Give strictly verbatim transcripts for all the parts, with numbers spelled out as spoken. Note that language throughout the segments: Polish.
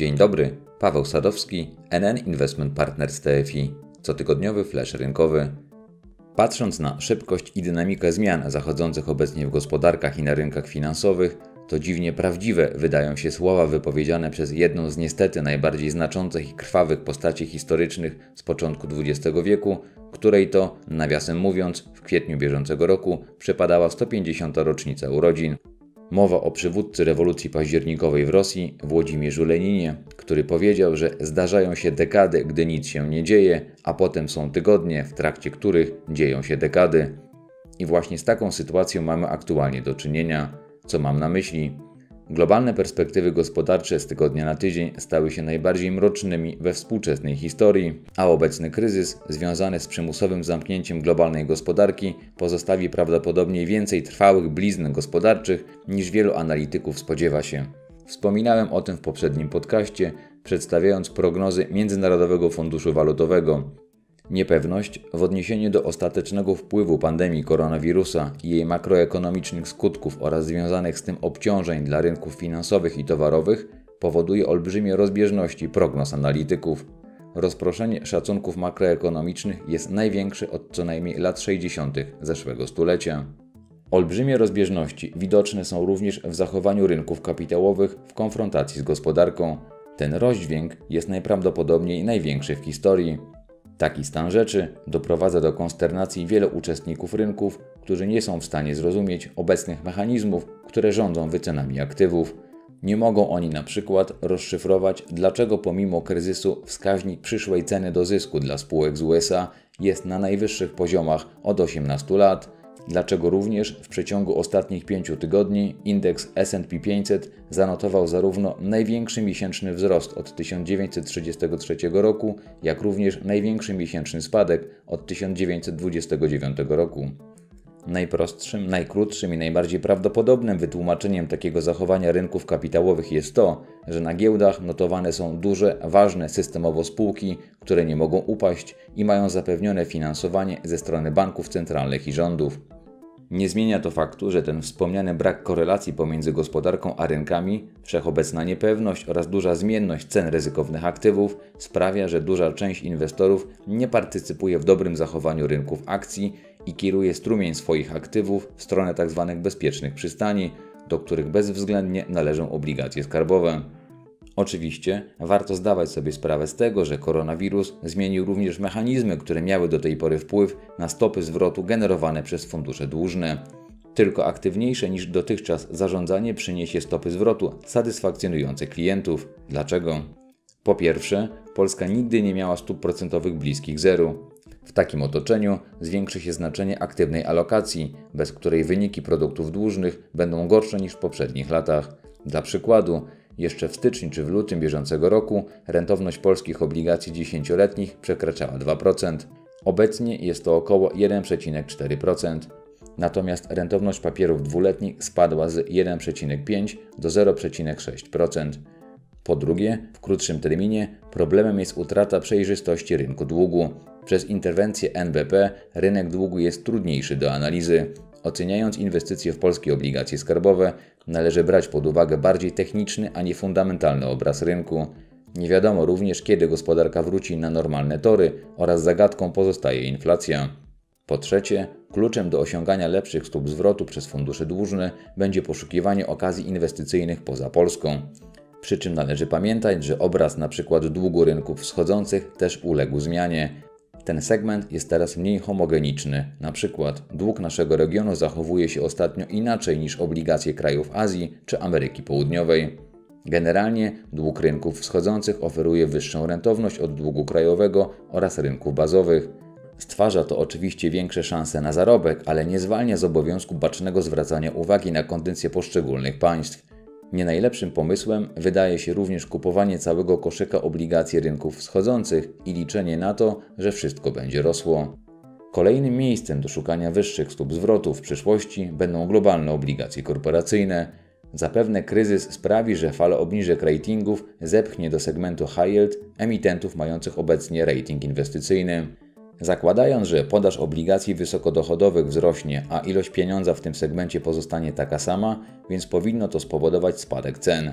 Dzień dobry, Paweł Sadowski, N N Investment Partners T F I, cotygodniowy flash rynkowy. Patrząc na szybkość i dynamikę zmian zachodzących obecnie w gospodarkach i na rynkach finansowych, to dziwnie prawdziwe wydają się słowa wypowiedziane przez jedną z niestety najbardziej znaczących i krwawych postaci historycznych z początku dwudziestego wieku, której to, nawiasem mówiąc, w kwietniu bieżącego roku przypadała sto pięćdziesiąta rocznica urodzin. Mowa o przywódcy rewolucji październikowej w Rosji, Włodzimierzu Leninie, który powiedział, że zdarzają się dekady, gdy nic się nie dzieje, a potem są tygodnie, w trakcie których dzieją się dekady. I właśnie z taką sytuacją mamy aktualnie do czynienia. Co mam na myśli? Globalne perspektywy gospodarcze z tygodnia na tydzień stały się najbardziej mrocznymi we współczesnej historii, a obecny kryzys, związany z przymusowym zamknięciem globalnej gospodarki, pozostawi prawdopodobnie więcej trwałych blizn gospodarczych, niż wielu analityków spodziewa się. Wspominałem o tym w poprzednim podcaście, przedstawiając prognozy Międzynarodowego Funduszu Walutowego. Niepewność w odniesieniu do ostatecznego wpływu pandemii koronawirusa i jej makroekonomicznych skutków oraz związanych z tym obciążeń dla rynków finansowych i towarowych powoduje olbrzymie rozbieżności prognoz analityków. Rozproszenie szacunków makroekonomicznych jest największe od co najmniej lat sześćdziesiątych zeszłego stulecia. Olbrzymie rozbieżności widoczne są również w zachowaniu rynków kapitałowych w konfrontacji z gospodarką. Ten rozdźwięk jest najprawdopodobniej największy w historii. Taki stan rzeczy doprowadza do konsternacji wielu uczestników rynków, którzy nie są w stanie zrozumieć obecnych mechanizmów, które rządzą wycenami aktywów. Nie mogą oni na przykład rozszyfrować, dlaczego pomimo kryzysu wskaźnik przyszłej ceny do zysku dla spółek z U S A jest na najwyższych poziomach od osiemnastu lat, dlaczego również w przeciągu ostatnich pięciu tygodni indeks S and P pięćset zanotował zarówno największy miesięczny wzrost od tysiąc dziewięćset trzydziestego trzeciego roku, jak również największy miesięczny spadek od tysiąc dziewięćset dwudziestego dziewiątego roku. Najprostszym, najkrótszym i najbardziej prawdopodobnym wytłumaczeniem takiego zachowania rynków kapitałowych jest to, że na giełdach notowane są duże, ważne systemowo spółki, które nie mogą upaść i mają zapewnione finansowanie ze strony banków centralnych i rządów. Nie zmienia to faktu, że ten wspomniany brak korelacji pomiędzy gospodarką a rynkami, wszechobecna niepewność oraz duża zmienność cen ryzykownych aktywów sprawia, że duża część inwestorów nie partycypuje w dobrym zachowaniu rynków akcji i kieruje strumień swoich aktywów w stronę tzw. bezpiecznych przystani, do których bezwzględnie należą obligacje skarbowe. Oczywiście warto zdawać sobie sprawę z tego, że koronawirus zmienił również mechanizmy, które miały do tej pory wpływ na stopy zwrotu generowane przez fundusze dłużne. Tylko aktywniejsze niż dotychczas zarządzanie przyniesie stopy zwrotu satysfakcjonujące klientów. Dlaczego? Po pierwsze, Polska nigdy nie miała stóp procentowych bliskich zeru. W takim otoczeniu zwiększy się znaczenie aktywnej alokacji, bez której wyniki produktów dłużnych będą gorsze niż w poprzednich latach. Dla przykładu, jeszcze w styczniu czy w lutym bieżącego roku rentowność polskich obligacji dziesięcioletnich przekraczała dwa procent. Obecnie jest to około jeden przecinek cztery procent. Natomiast rentowność papierów dwuletnich spadła z jeden przecinek pięć do zero przecinek sześć procent. Po drugie, w krótszym terminie problemem jest utrata przejrzystości rynku długu. Przez interwencję N B P rynek długu jest trudniejszy do analizy. Oceniając inwestycje w polskie obligacje skarbowe, należy brać pod uwagę bardziej techniczny, a nie fundamentalny obraz rynku. Nie wiadomo również, kiedy gospodarka wróci na normalne tory oraz zagadką pozostaje inflacja. Po trzecie, kluczem do osiągania lepszych stóp zwrotu przez fundusze dłużne będzie poszukiwanie okazji inwestycyjnych poza Polską. Przy czym należy pamiętać, że obraz np. długu rynków wschodzących też uległ zmianie. Ten segment jest teraz mniej homogeniczny. Na przykład dług naszego regionu zachowuje się ostatnio inaczej niż obligacje krajów Azji czy Ameryki Południowej. Generalnie dług rynków wschodzących oferuje wyższą rentowność od długu krajowego oraz rynków bazowych. Stwarza to oczywiście większe szanse na zarobek, ale nie zwalnia z obowiązku bacznego zwracania uwagi na kondycję poszczególnych państw. Nie najlepszym pomysłem wydaje się również kupowanie całego koszyka obligacji rynków wschodzących i liczenie na to, że wszystko będzie rosło. Kolejnym miejscem do szukania wyższych stóp zwrotu w przyszłości będą globalne obligacje korporacyjne. Zapewne kryzys sprawi, że fala obniżek ratingów zepchnie do segmentu high yield emitentów mających obecnie rating inwestycyjny. Zakładając, że podaż obligacji wysokodochodowych wzrośnie, a ilość pieniądza w tym segmencie pozostanie taka sama, więc powinno to spowodować spadek cen.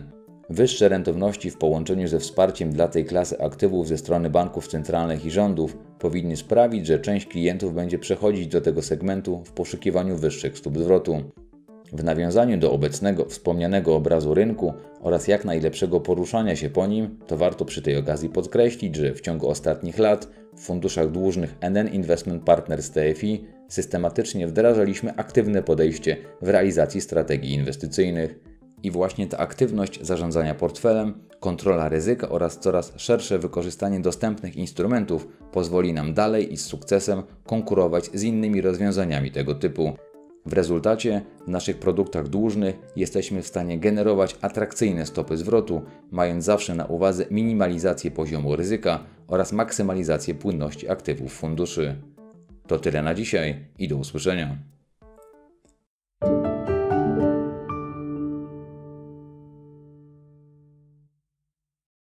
Wyższe rentowności w połączeniu ze wsparciem dla tej klasy aktywów ze strony banków centralnych i rządów powinny sprawić, że część klientów będzie przechodzić do tego segmentu w poszukiwaniu wyższych stóp zwrotu. W nawiązaniu do obecnego wspomnianego obrazu rynku oraz jak najlepszego poruszania się po nim, to warto przy tej okazji podkreślić, że w ciągu ostatnich lat w funduszach dłużnych N N Investment Partners T F I systematycznie wdrażaliśmy aktywne podejście w realizacji strategii inwestycyjnych. I właśnie ta aktywność zarządzania portfelem, kontrola ryzyka oraz coraz szersze wykorzystanie dostępnych instrumentów pozwoli nam dalej i z sukcesem konkurować z innymi rozwiązaniami tego typu. W rezultacie w naszych produktach dłużnych jesteśmy w stanie generować atrakcyjne stopy zwrotu, mając zawsze na uwadze minimalizację poziomu ryzyka oraz maksymalizację płynności aktywów funduszy. To tyle na dzisiaj i do usłyszenia.